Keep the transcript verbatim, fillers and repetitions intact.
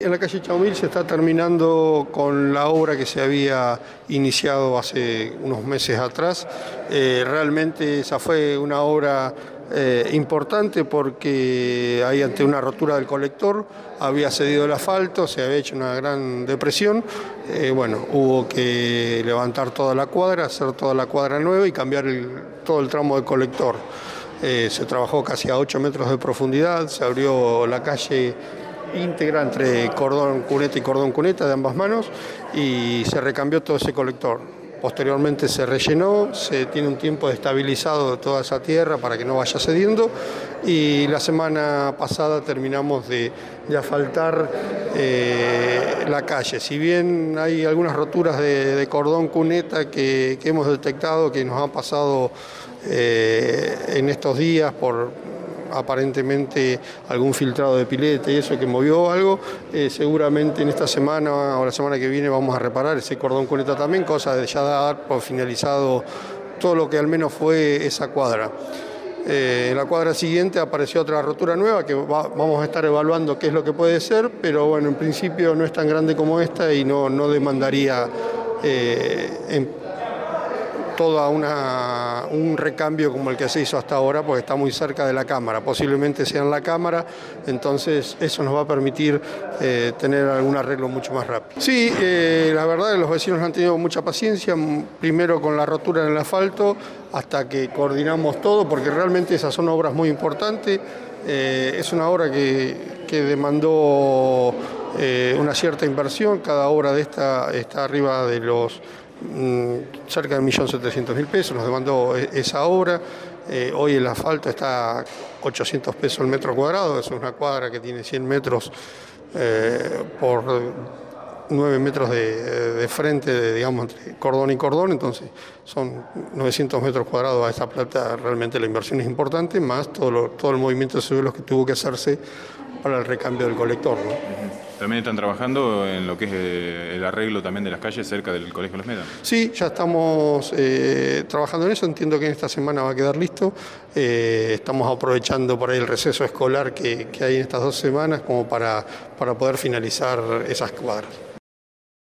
en la calle Chaumil se está terminando con la obra que se había iniciado hace unos meses atrás. Eh, realmente esa fue una obra eh, importante porque ahí ante una rotura del colector había cedido el asfalto, se había hecho una gran depresión. Eh, bueno, hubo que levantar toda la cuadra, hacer toda la cuadra nueva y cambiar el, todo el tramo del colector. Eh, se trabajó casi a ocho metros de profundidad, se abrió la calle íntegra entre cordón cuneta y cordón cuneta de ambas manos y se recambió todo ese colector. Posteriormente se rellenó, se tiene un tiempo de estabilizado de toda esa tierra para que no vaya cediendo y la semana pasada terminamos de, de asfaltar eh, la calle. Si bien hay algunas roturas de, de cordón cuneta que, que hemos detectado, que nos han pasado eh, en estos días por aparentemente algún filtrado de pileta y eso que movió algo, eh, seguramente en esta semana o la semana que viene vamos a reparar ese cordón cuneta también, cosa de ya dar por finalizado todo lo que al menos fue esa cuadra. Eh, en la cuadra siguiente apareció otra rotura nueva que va, vamos a estar evaluando qué es lo que puede ser, pero bueno, en principio no es tan grande como esta y no, no demandaría eh, en todo una, un recambio como el que se hizo hasta ahora, porque está muy cerca de la cámara, posiblemente sea en la cámara, entonces eso nos va a permitir eh, tener algún arreglo mucho más rápido. Sí, eh, la verdad que los vecinos han tenido mucha paciencia, primero con la rotura en el asfalto, hasta que coordinamos todo, porque realmente esas son obras muy importantes, eh, es una obra que, que demandó eh, una cierta inversión, cada obra de esta está arriba de los cerca de un millón setecientos mil pesos, nos demandó esa obra. Eh, hoy el asfalto está a ochocientos pesos el metro cuadrado, es una cuadra que tiene cien metros eh, por nueve metros de, de frente, de, digamos, entre cordón y cordón, entonces son novecientos metros cuadrados a esa plata, realmente la inversión es importante, más todo, lo, todo el movimiento de suelos que tuvo que hacerse para el recambio del colector, ¿no? ¿También están trabajando en lo que es el arreglo también de las calles cerca del Colegio Los Médanos? Sí, ya estamos eh, trabajando en eso, entiendo que en esta semana va a quedar listo. Eh, estamos aprovechando por ahí el receso escolar que, que hay en estas dos semanas como para, para poder finalizar esas cuadras.